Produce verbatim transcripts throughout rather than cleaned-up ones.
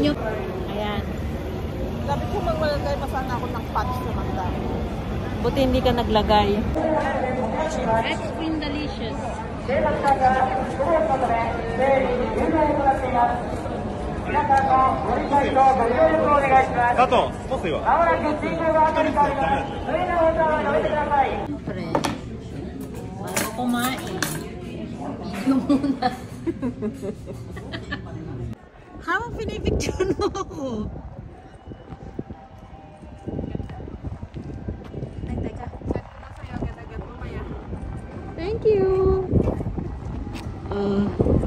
nyo. Ayan. Sabi ko magmalagay pa sana ako ng patch na magda. Buti hindi ka naglagay. Ice cream delicious. Kato, boss yo. Siyempre, bago kumain, video muna. Habang pinipicture mo ako. Ay, teka. Thank you. Uh,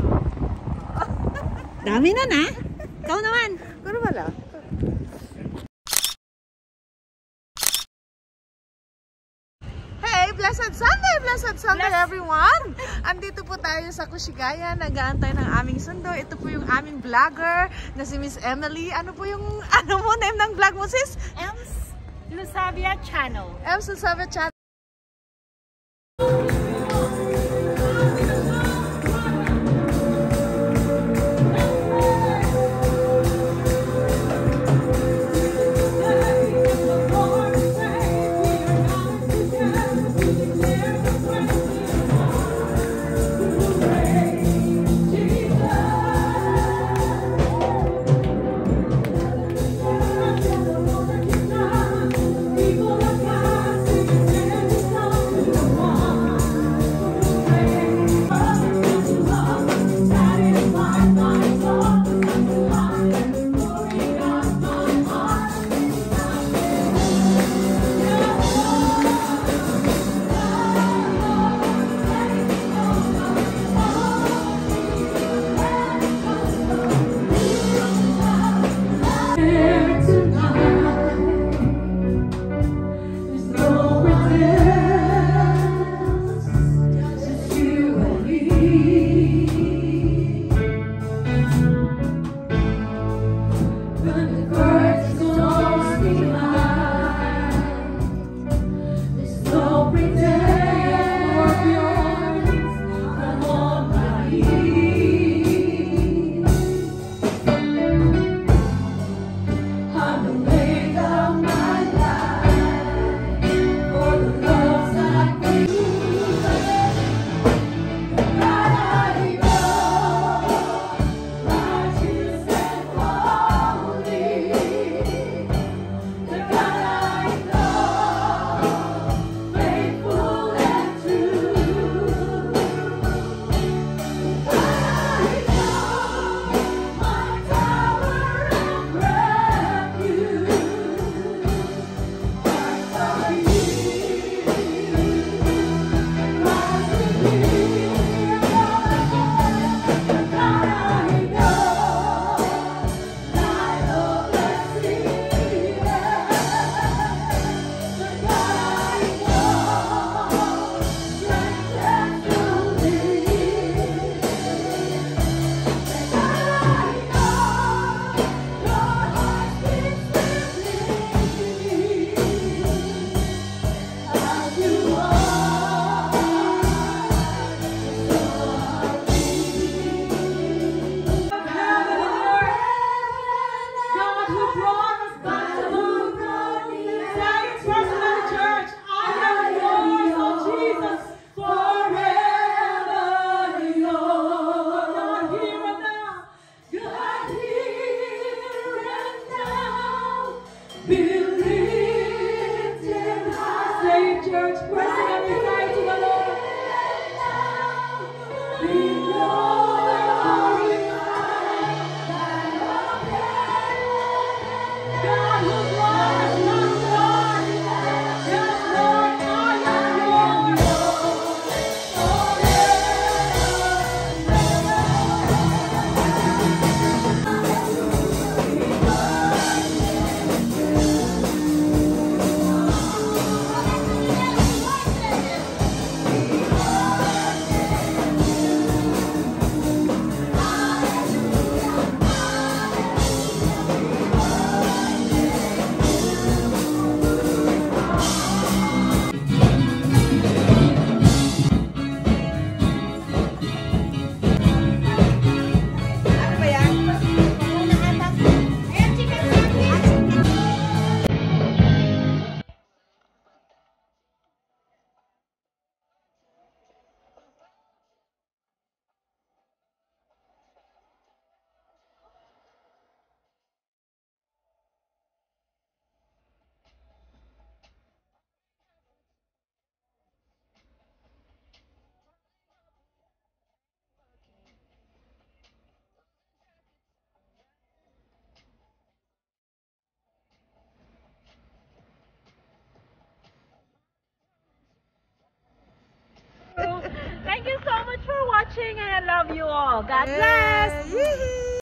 dami na na. Ikaw naman. Pero wala. Hey, blessed Sunday! Blessed Sunday, Bless. everyone! Andito po tayo sa Kushigaya. Nag-aantay ng aming sundo. Ito po yung aming vlogger na si Miss Emily. Ano po yung, ano mo, name ng vlog mo, sis? Ems Lusabia Channel. Ems Lusabia Channel. watching and I love you all. God bless! Yay!